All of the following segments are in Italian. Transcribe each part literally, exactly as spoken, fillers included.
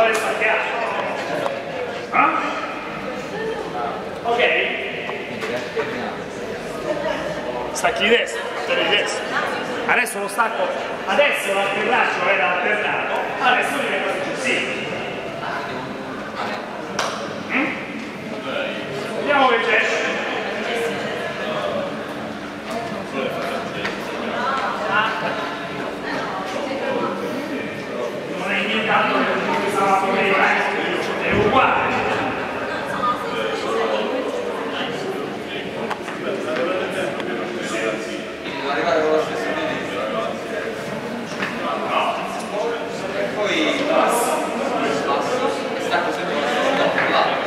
vuole staccare. Ah? Ok? Stacchi di destra, di destra. Adesso lo stacco, adesso l'altro braccio era alternato, adesso diventa successivo. Mm? Vediamo che c'è. Non è niente altro che stava prima, è uguale. Arrivare con lo stesso indirizzo. No. E poi passo, passo, stacco sempre lo stesso per l'altro.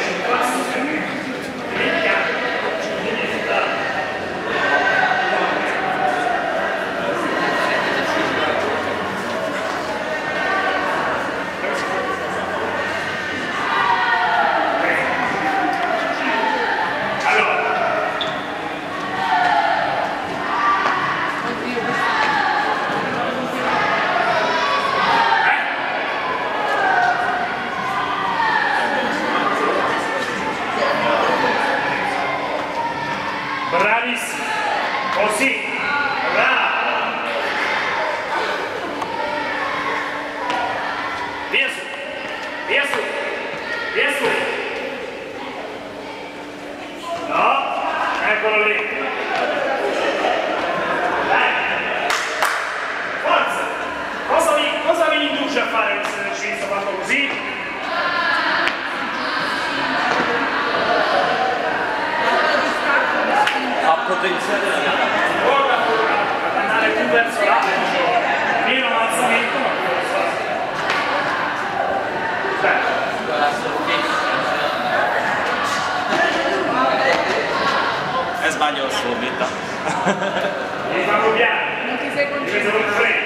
Bravissimo, così, bravo, via su, via su, via su, no, eccolo lì, dai, forza, cosa vi, cosa vi induce a fare questo esercizio fatto così? Potenziale la ora ad andare più verso l'alto, meno avanzamento ma più verso l'alto. E sbaglio la solita. Devi farlo piano, Non ti sei devi concesso. farlo freddo.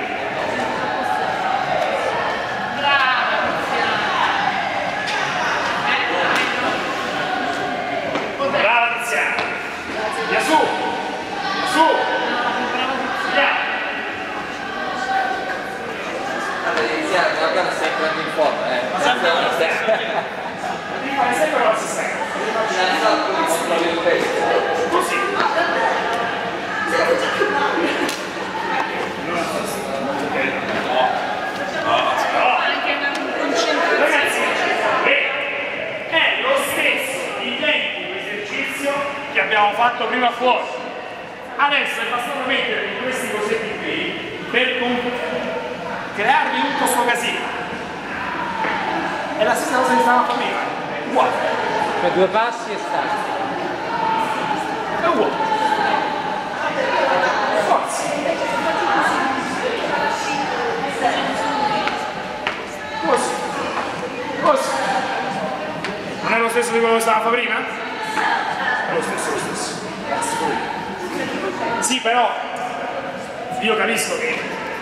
Brava Tiziana. Via su, via su, via. Allora, iniziare, la gara stai entrando in forma, eh. Ma sempre la stessa. Devi fare sempre la stessa. Controlli il peso. Così. Anche una concentrazione. Ragazzi, è lo stesso identico esercizio che abbiamo fatto prima fuori. Adesso è bastato mettere questi cosetti qui per crearvi tutto questo casino. È la stessa cosa che stava a fare prima. Uguale. Per due passi e stacchi. È uguale. Forza. Così. Così. Non è lo stesso di quello che stava a fare prima? È lo stesso, lo stesso. Sì, però io capisco che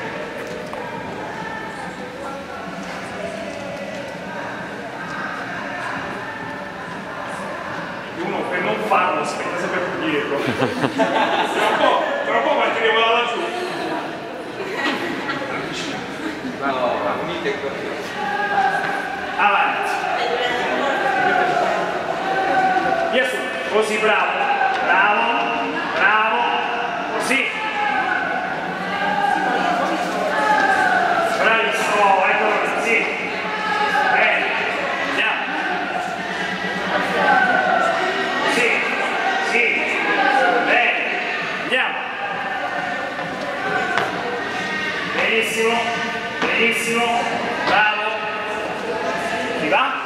uno per non farlo aspetta sempre più dietro. Tra un po', tra un po' partiremo da laggiù. No, unite così. Avanti. Via su, così, bravo, bravo, bravo, così. Bravissimo, eccolo così. Bene, andiamo. Sì, sì, bene, andiamo. Benissimo, benissimo, bravo. Ti va?